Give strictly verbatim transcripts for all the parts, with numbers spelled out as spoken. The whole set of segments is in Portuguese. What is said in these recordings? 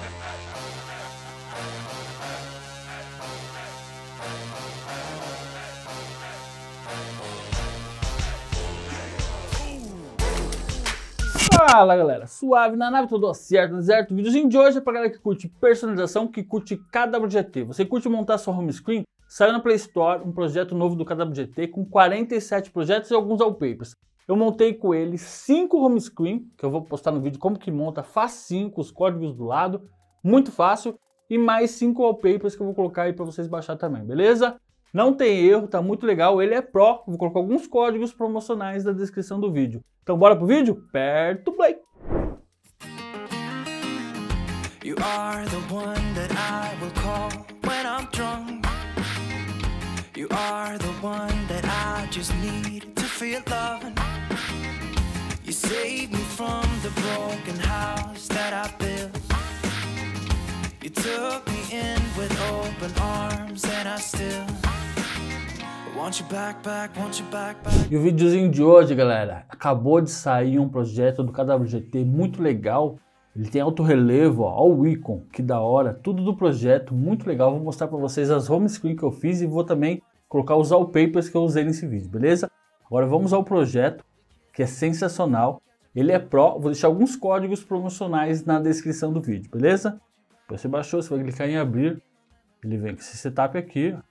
Fala galera, suave na nave, tudo certo, certo? O videozinho de hoje é pra galera que curte personalização, que curte K W G T. Você curte montar sua home screen? Saiu na Play Store um projeto novo do K W G T com quarenta e sete projetos e alguns wallpapers. Eu montei com ele cinco home screen, que eu vou postar no vídeo como que monta, facinho, com os códigos do lado, muito fácil, e mais cinco wallpapers que eu vou colocar aí pra vocês baixar também, beleza? Não tem erro, tá muito legal, ele é Pro, vou colocar alguns códigos promocionais na descrição do vídeo. Então bora pro vídeo? Aperta o play! You are the one that I will call when I'm drunk. You are the one that I just need to feel loving. You saved me from the broken house that I built. You took me in with open arms and I still want you back, back, want you back, back. E o videozinho de hoje, galera, acabou de sair um projeto do K W G T muito legal. Ele tem alto relevo, ó, ó o ícone, que da hora, tudo do projeto, muito legal. Vou mostrar para vocês as home screen que eu fiz e vou também colocar os wallpapers que eu usei nesse vídeo, beleza? Agora vamos ao projeto, que é sensacional. Ele é Pro, vou deixar alguns códigos promocionais na descrição do vídeo, beleza? Você baixou, você vai clicar em abrir, ele vem com esse setup aqui, ó.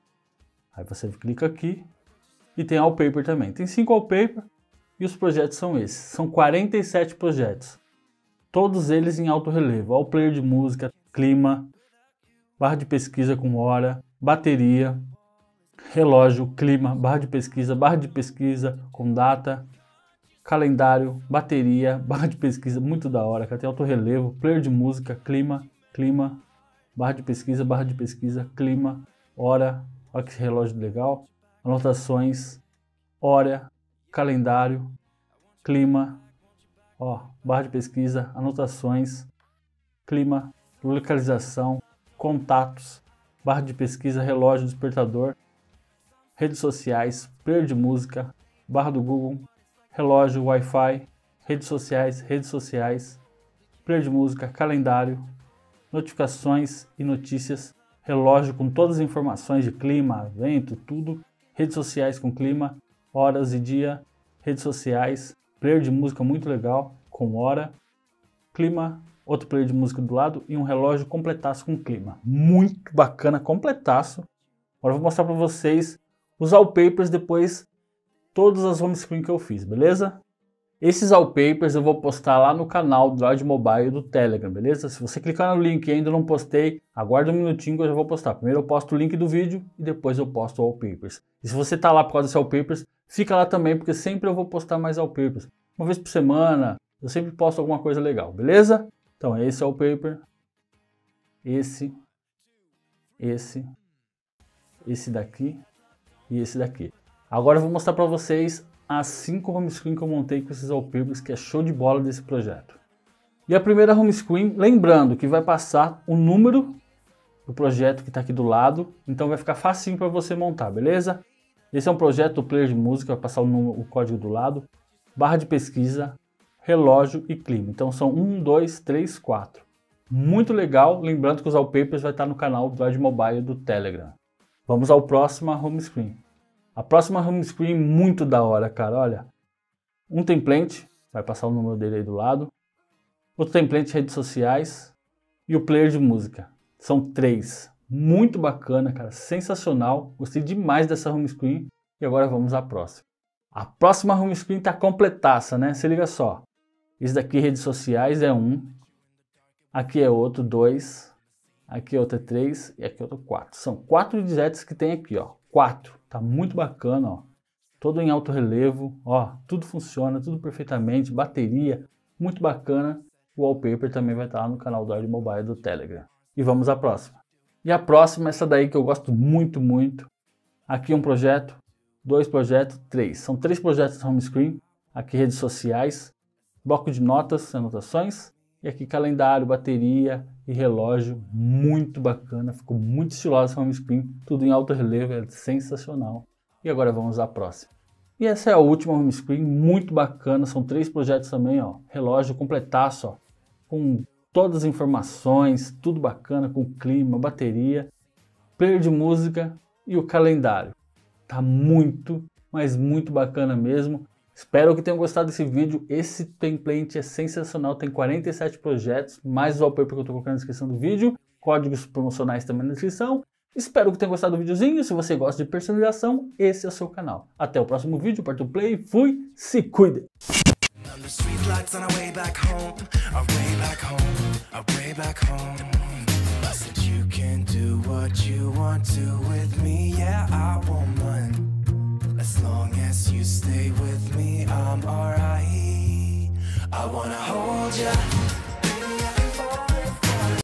Aí você clica aqui e tem wallpaper também. Tem cinco wallpaper e os projetos são esses. São quarenta e sete projetos. Todos eles em alto relevo. Ó, o player de música, clima, barra de pesquisa com hora, bateria, relógio, clima, barra de pesquisa, barra de pesquisa com data, calendário, bateria, barra de pesquisa, muito da hora, cara. Tem alto relevo, player de música, clima, clima, barra de pesquisa, barra de pesquisa, clima, hora. Olha que relógio legal, anotações, hora, calendário, clima, ó, barra de pesquisa, anotações, clima, localização, contatos, barra de pesquisa, relógio, despertador, redes sociais, player de música, barra do Google, relógio, Wi-Fi, redes sociais, redes sociais, player de música, calendário, notificações e notícias, relógio com todas as informações de clima, vento, tudo, redes sociais com clima, horas e dia, redes sociais, player de música muito legal, com hora, clima, outro player de música do lado e um relógio completaço com clima. Muito bacana, completaço. Agora eu vou mostrar para vocês os wallpapers depois, todas as home screen que eu fiz, beleza? Esses wallpapers eu vou postar lá no canal do Droid Mobile do Telegram, beleza? Se você clicar no link e ainda não postei, aguarda um minutinho que eu já vou postar. Primeiro eu posto o link do vídeo e depois eu posto wallpapers. E se você tá lá por causa desses wallpapers, fica lá também, porque sempre eu vou postar mais wallpapers. Uma vez por semana, eu sempre posto alguma coisa legal, beleza? Então esse é o wallpaper, esse, esse, esse daqui e esse daqui. Agora eu vou mostrar para vocês as cinco home screen que eu montei com esses wallpapers, que é show de bola desse projeto. E a primeira home screen, lembrando que vai passar o número do projeto que está aqui do lado, então vai ficar facinho para você montar, beleza? Esse é um projeto do player de música, vai passar o, número, o código do lado, barra de pesquisa, relógio e clima. Então são um, dois, três, quatro. Muito legal, lembrando que os wallpapers vai estar no canal do Droid Mobile do Telegram. Vamos ao próximo home screen. A próxima home screen muito da hora, cara, olha. Um template, vai passar o número dele aí do lado. Outro template, redes sociais. E o player de música. São três. Muito bacana, cara, sensacional. Gostei demais dessa home screen. E agora vamos à próxima. A próxima home screen tá completaça, né? Se liga só. Esse daqui, redes sociais, é um. Aqui é outro, dois. Aqui é outro, é três. E aqui é outro, quatro. São quatro widgets que tem aqui, ó. Quatro. Tá muito bacana, ó. Todo em alto relevo, ó. Tudo funciona, tudo perfeitamente. Bateria, muito bacana. O wallpaper também vai estar lá no canal do Droid Mobile do Telegram. E vamos à próxima. E a próxima, essa daí que eu gosto muito, muito. Aqui um projeto, dois projetos, três. São três projetos home screen. Aqui redes sociais, bloco de notas, anotações. E aqui calendário, bateria e relógio, muito bacana, ficou muito estilosa essa home screen, tudo em alto relevo, é sensacional. E agora vamos à próxima. E essa é a última home screen, muito bacana, são três projetos também, ó, relógio completaço, ó, com todas as informações, tudo bacana, com clima, bateria, player de música e o calendário. Tá muito, mas muito bacana mesmo. Espero que tenham gostado desse vídeo. Esse template é sensacional, tem quarenta e sete projetos, mais o wallpaper que eu estou colocando na descrição do vídeo, códigos promocionais também na descrição. Espero que tenham gostado do videozinho. Se você gosta de personalização, esse é o seu canal. Até o próximo vídeo, aperta o play, fui, se cuida! As long as you stay with me, I'm alright. I wanna hold ya.